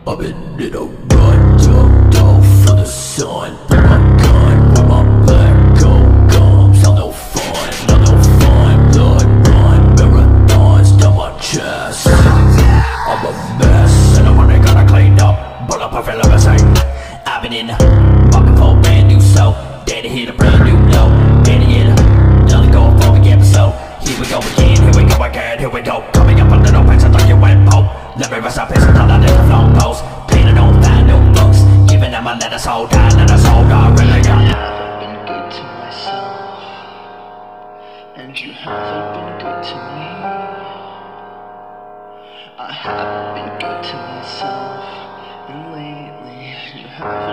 I've been in a rut, ducked off for the sun. With my gun, with my black gold gums. I'm no fun, I'm no fun. Blood run, marathons down my chest. I'm a mess, and I'm only gonna clean up. Bulletproof and limousine. I've been in market for a brand new soul. Day to hit a brand new note. Day to get another go for the episode. Here we go again, here we go again, here we go. Coming up a little bit, I thought you went pope. Let me rest up, it's not a little long post. Painted on fine new books. Giving them a letter sold down, and a sold I really got. I haven't been good to myself, and you haven't been good to me. I haven't been good to myself, and lately you haven't